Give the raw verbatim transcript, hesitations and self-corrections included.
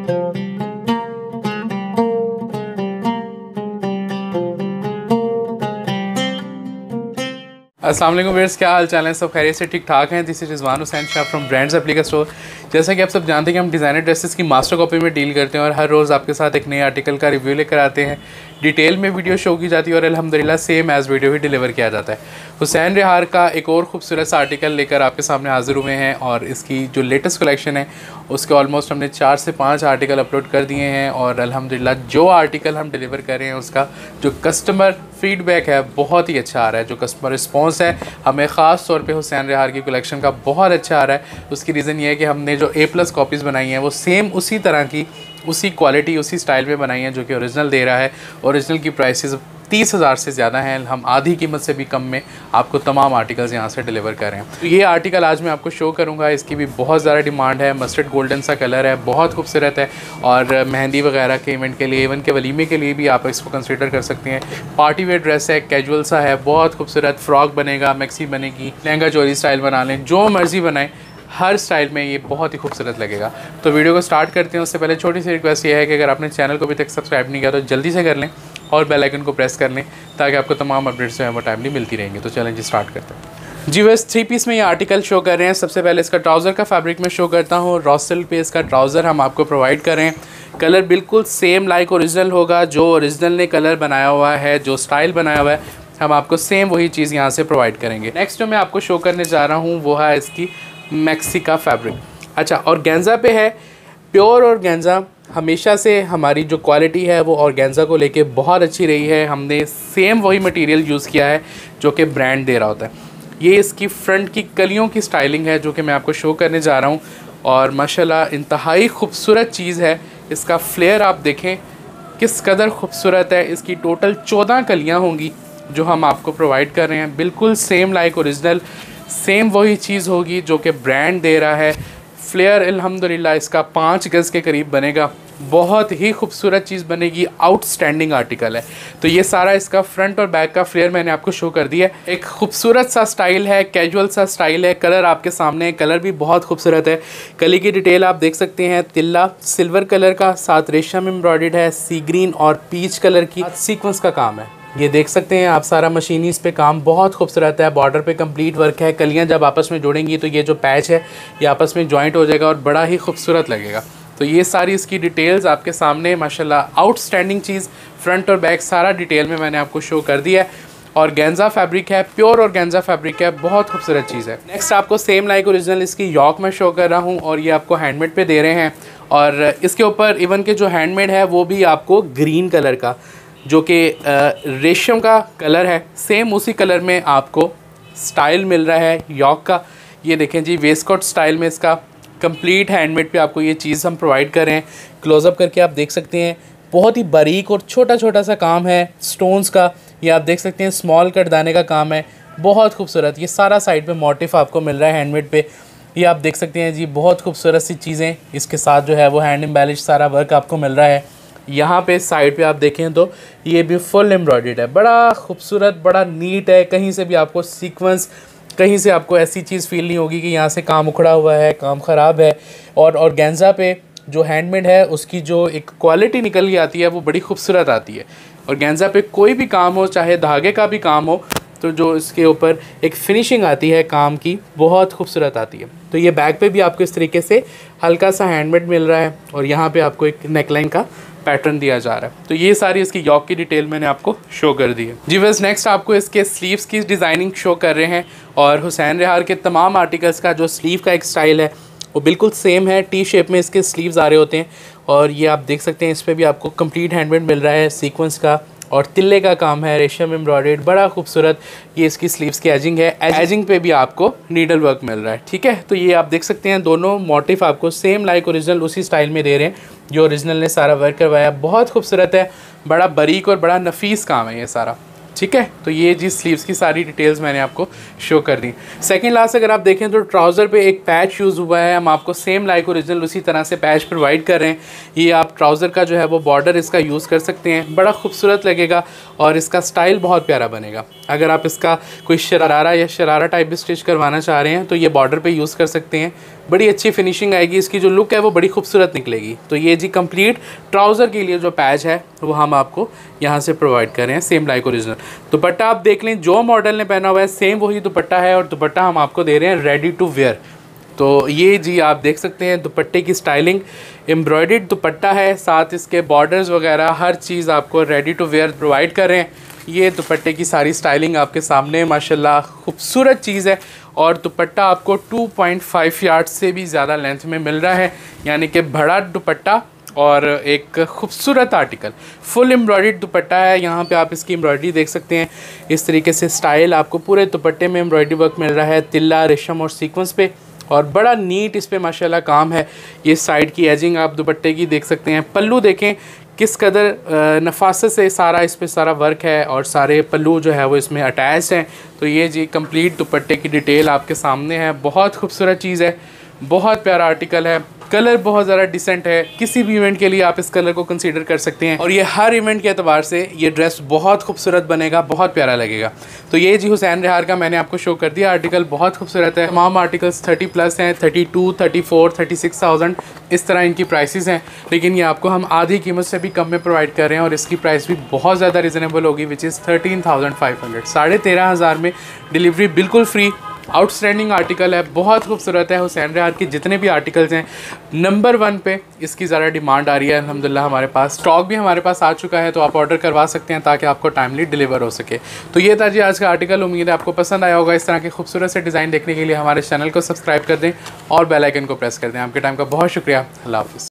अस्सलाम वालेकुम व्यूअर्स, क्या हाल चाल है? सब खैरियत से ठीक ठाक हैं। This is Rizwan Hussain Shah from brands applica store. जैसा कि आप सब जानते हैं कि हम डिज़ाइनर ड्रेसेस की मास्टर कॉपी में डील करते हैं और हर रोज़ आपके साथ एक नए आर्टिकल का रिव्यू लेकर आते हैं। डिटेल में वीडियो शो की जाती है और अल्हम्दुलिल्लाह सेम एज़ वीडियो ही डिलीवर किया जाता है। हुसैन रिहार का एक और खूबसूरत सा आर्टिकल लेकर आपके सामने हाजिर हुए हैं और इसकी जो लेटेस्ट कलेक्शन है उसके ऑलमोस्ट हमने चार से पाँच आर्टिकल अपलोड कर दिए हैं और अल्हम्दुलिल्लाह जो आर्टिकल हम डिलीवर कर रहे हैं उसका जो कस्टमर फीडबैक है बहुत ही अच्छा आ रहा है। जो कस्टमर रिस्पॉन्स है हमें ख़ास तौर पे हुसैन रिहार की कलेक्शन का बहुत अच्छा आ रहा है। उसकी रीज़न ये है कि हमने जो ए प्लस कॉपीज़ बनाई हैं वो सेम उसी तरह की, उसी क्वालिटी, उसी स्टाइल में बनाई हैं जो कि ओरिजिनल दे रहा है। ओरिजिनल की प्राइसेस तीस हज़ार से ज़्यादा हैं, हम आधी कीमत से भी कम में आपको तमाम आर्टिकल्स यहाँ से डिलीवर कर रहे हैं। तो ये आर्टिकल आज मैं आपको शो करूँगा, इसकी भी बहुत ज़्यादा डिमांड है। मस्टर्ड गोल्डन सा कलर है, बहुत खूबसूरत है और मेहंदी वगैरह के इवेंट के लिए, इवन के वलीमे के लिए भी आप इसको कंसिडर कर सकते हैं। पार्टी वेयर ड्रेस है, कैजुअल सा है, बहुत खूबसूरत। फ्रॉक बनेगा, मैक्सी बनेगी, लहंगा चोली स्टाइल बना लें, जो मर्ज़ी बनाएं, हर स्टाइल में ये बहुत ही खूबसूरत लगेगा। तो वीडियो को स्टार्ट करते हैं। उससे पहले छोटी सी रिक्वेस्ट ये है कि अगर आपने चैनल को अभी तक सब्सक्राइब नहीं किया तो जल्दी से कर लें और बेल आइकन को प्रेस कर लें ताकि आपको तमाम अपडेट्स जो है वो टाइमली मिलती रहेंगी। तो चलें जी स्टार्ट करते हैं। जी बस थ्री पीस में ये आर्टिकल शो कर रहे हैं। सबसे पहले इसका ट्राउज़र का फैब्रिक में शो करता हूँ। रॉसल पे इसका ट्राउज़र हम आपको प्रोवाइड कर रहे हैं। कलर बिल्कुल सेम लाइक ओरिजिनल होगा। जो ओरिजिनल ने कलर बनाया हुआ है, जो स्टाइल बनाया हुआ है, हम आपको सेम वही चीज़ यहाँ से प्रोवाइड करेंगे। नेक्स्ट जो मैं आपको शो करने जा रहा हूँ वो है इसकी मैक्सी का फैब्रिक। अच्छा, ऑर्गेन्जा पे है। प्योर ऑर्गेन्जा हमेशा से हमारी जो क्वालिटी है वो ऑर्गेन्जा को लेके बहुत अच्छी रही है। हमने सेम वही मटेरियल यूज़ किया है जो कि ब्रांड दे रहा होता है। ये इसकी फ्रंट की कलियों की स्टाइलिंग है जो कि मैं आपको शो करने जा रहा हूँ और माशाल्लाह इंतहाई खूबसूरत चीज़ है। इसका फ्लेयर आप देखें किस कदर खूबसूरत है। इसकी टोटल चौदह कलियाँ होंगी जो हम आपको प्रोवाइड कर रहे हैं। बिल्कुल सेम लाइक ओरिजिनल, सेम वही चीज़ होगी जो कि ब्रांड दे रहा है। फ्लेयर अल्हम्दुलिल्लाह इसका पाँच गज़ के करीब बनेगा। बहुत ही खूबसूरत चीज़ बनेगी, आउटस्टैंडिंग आर्टिकल है। तो ये सारा इसका फ्रंट और बैक का फ्लेयर मैंने आपको शो कर दिया है। एक खूबसूरत सा स्टाइल है, कैजुअल सा स्टाइल है। कलर आपके सामने है, कलर भी बहुत खूबसूरत है। कली की डिटेल आप देख सकते हैं। तिल्ला सिल्वर कलर का, साथ रेशम एम्ब्रॉयडर्ड है, सी ग्रीन और पीच कलर की सीक्वेंस का काम है। ये देख सकते हैं आप सारा मशीनी इस पे काम बहुत खूबसूरत है। बॉर्डर पे कंप्लीट वर्क है। कलियां जब आपस में जोड़ेंगी तो ये जो पैच है ये आपस में जॉइंट हो जाएगा और बड़ा ही खूबसूरत लगेगा। तो ये सारी इसकी डिटेल्स आपके सामने माशाल्लाह आउटस्टैंडिंग चीज़, फ्रंट और बैक सारा डिटेल में मैंने आपको शो कर दिया है। और गेंजा फैब्रिक है, प्योर और गेंजा फैब्रिक है, बहुत खूबसूरत चीज़ है। नेक्स्ट आपको सेम लाइक ओरिजिनल इसकी यॉक में शो कर रहा हूँ और ये आपको हैंडमेड पे दे रहे हैं। और इसके ऊपर इवन के जो हैंडमेड है वो भी आपको ग्रीन कलर का, जो कि रेशम का कलर है, सेम उसी कलर में आपको स्टाइल मिल रहा है यॉक का। ये देखें जी, वेस्टकोट स्टाइल में इसका कंप्लीट हैंडमेड पे आपको ये चीज़ हम प्रोवाइड कर रहे हैं। क्लोज़अप करके आप देख सकते हैं, बहुत ही बारीक और छोटा छोटा सा काम है स्टोन्स का। ये आप देख सकते हैं स्मॉल कटदाने का काम है, बहुत खूबसूरत। ये सारा साइड पे मोटिफ आपको मिल रहा है हैंडमेड पे। ये आप देख सकते हैं जी, बहुत खूबसूरत सी चीज़ें। इसके साथ जो है वो हैंड एम्बेलिश सारा वर्क आपको मिल रहा है। यहाँ पे साइड पे आप देखें तो ये भी फुल एम्ब्रॉयडर्ड है, बड़ा खूबसूरत, बड़ा नीट है। कहीं से भी आपको सीक्वेंस, कहीं से आपको ऐसी चीज़ फील नहीं होगी कि यहाँ से काम उखड़ा हुआ है, काम ख़राब है। और ऑर्गेन्जा पे जो हैंडमेड है उसकी जो एक क्वालिटी निकल के आती है वो बड़ी खूबसूरत आती है। ऑर्गेन्जा पे कोई भी काम हो, चाहे धागे का भी काम हो, तो जो इसके ऊपर एक फिनिशिंग आती है काम की बहुत खूबसूरत आती है। तो ये बैक पे भी आपको इस तरीके से हल्का सा हैंडमेड मिल रहा है और यहाँ पे आपको एक नेकलाइन का पैटर्न दिया जा रहा है। तो ये सारी इसकी यॉक की डिटेल मैंने आपको शो कर दी है। जी बस नेक्स्ट आपको इसके स्लीव्स की डिज़ाइनिंग शो कर रहे हैं और हुसैन रिहार के तमाम आर्टिकल्स का जो स्लीव का एक स्टाइल है वो बिल्कुल सेम है। टी शेप में इसके स्लीव्स आ रहे होते हैं और ये आप देख सकते हैं इस पर भी आपको कंप्लीट हैंडमेड मिल रहा है, सीक्वेंस का और तिल्ले का काम है, रेशम एम्ब्रॉयडर्ड, बड़ा खूबसूरत। ये इसकी स्लीव्स की एजिंग है। एजिंग पे भी आपको नीडल वर्क मिल रहा है, ठीक है। तो ये आप देख सकते हैं दोनों मोटिफ आपको सेम लाइक ओरिजिनल उसी स्टाइल में दे रहे हैं जो ओरिजिनल ने सारा वर्क करवाया। बहुत खूबसूरत है, बड़ा बारीक और बड़ा नफीस काम है ये सारा, ठीक है। तो ये जी स्लीव्स की सारी डिटेल्स मैंने आपको शो कर दी। सेकंड लास्ट अगर आप देखें तो ट्राउज़र पे एक पैच यूज़ हुआ है। हम आपको सेम लाइक ओरिजिनल उसी तरह से पैच प्रोवाइड कर रहे हैं। ये आप ट्राउज़र का जो है वो बॉर्डर इसका यूज़ कर सकते हैं, बड़ा खूबसूरत लगेगा और इसका स्टाइल बहुत प्यारा बनेगा। अगर आप इसका कोई शरारा या शरारा टाइप भी स्टिच करवाना चाह रहे हैं तो ये बॉर्डर पर यूज़ कर सकते हैं, बड़ी अच्छी फिनिशिंग आएगी, इसकी जो लुक है वो बड़ी खूबसूरत निकलेगी। तो ये जी कंप्लीट ट्राउज़र के लिए जो पैच है वो हम आपको यहाँ से प्रोवाइड कर रहे हैं, सेम लाइक ओरिजिनल। दुपट्टा आप देख लें, जो मॉडल ने पहना हुआ है सेम वही दुपट्टा है, और दुपट्टा हम आपको दे रहे हैं रेडी टू वेयर। तो ये जी आप देख सकते हैं दुपट्टे की स्टाइलिंग, एम्ब्रॉयडर्ड दुपट्टा है, साथ इसके बॉर्डर्स वगैरह हर चीज़ आपको रेडी टू वेयर प्रोवाइड कर रहे हैं। ये दुपट्टे की सारी स्टाइलिंग आपके सामने माशाल्लाह खूबसूरत चीज़ है। और दुपट्टा आपको टू पॉइंट फाइव यार्ड से भी ज़्यादा लेंथ में मिल रहा है, यानी कि बड़ा दुपट्टा और एक खूबसूरत आर्टिकल। फुल एम्ब्रॉयडर्ड दुपट्टा है, यहाँ पे आप इसकी एम्ब्रॉयडरी देख सकते हैं। इस तरीके से स्टाइल आपको पूरे दुपट्टे में एम्ब्रॉयडरी वर्क मिल रहा है, तिल्ला, रेशम और सीक्वेंस पे, और बड़ा नीट इस पे माशाल्लाह काम है। ये साइड की एजिंग आप दुपट्टे की देख सकते हैं। पल्लू देखें किस कदर नफासत से सारा इस पे सारा वर्क है, और सारे पल्लू जो है वो इसमें अटैच हैं। तो ये जी कंप्लीट दुपट्टे की डिटेल आपके सामने है। बहुत खूबसूरत चीज़ है, बहुत प्यारा आर्टिकल है, कलर बहुत ज़्यादा डिसेंट है। किसी भी इवेंट के लिए आप इस कलर को कंसीडर कर सकते हैं, और ये हर इवेंट के अतबार से ये ड्रेस बहुत खूबसूरत बनेगा, बहुत प्यारा लगेगा। तो ये जी हुसैन रिहार का मैंने आपको शो कर दिया आर्टिकल, बहुत खूबसूरत है। तमाम आर्टिकल्स थर्टी प्लस हैं, thirty two, thirty four, thirty six thousand इस तरह इनकी प्राइसेस हैं, लेकिन ये आपको हम आधी कीमत से भी कम में प्रोवाइड कर रहे हैं, और इसकी प्राइस भी बहुत ज़्यादा रिजनेबल होगी, which is thirteen thousand five hundred साढ़े तेरह हज़ार में डिलीवरी बिल्कुल फ्री। आउटस्टैंडिंग आर्टिकल है, बहुत खूबसूरत है। हुसैन रिहार के जितने भी आर्टिकल्स हैं नंबर वन पे इसकी ज़्यादा डिमांड आ रही है अल्हम्दुलिल्लाह। हमारे पास स्टॉक भी हमारे पास आ चुका है, तो आप ऑर्डर करवा सकते हैं ताकि आपको टाइमली डिलीवर हो सके। तो ये था जी आज का आर्टिकल, उम्मीद है आपको पसंद आया होगा। इस तरह के खूबसूरत से डिज़ाइन देखने के लिए हमारे चैनल को सब्सक्राइब कर दें और बेल आइकन को प्रेस कर दें। आपके टाइम का बहुत शुक्रिया। अल्लाह हाफ़िज़।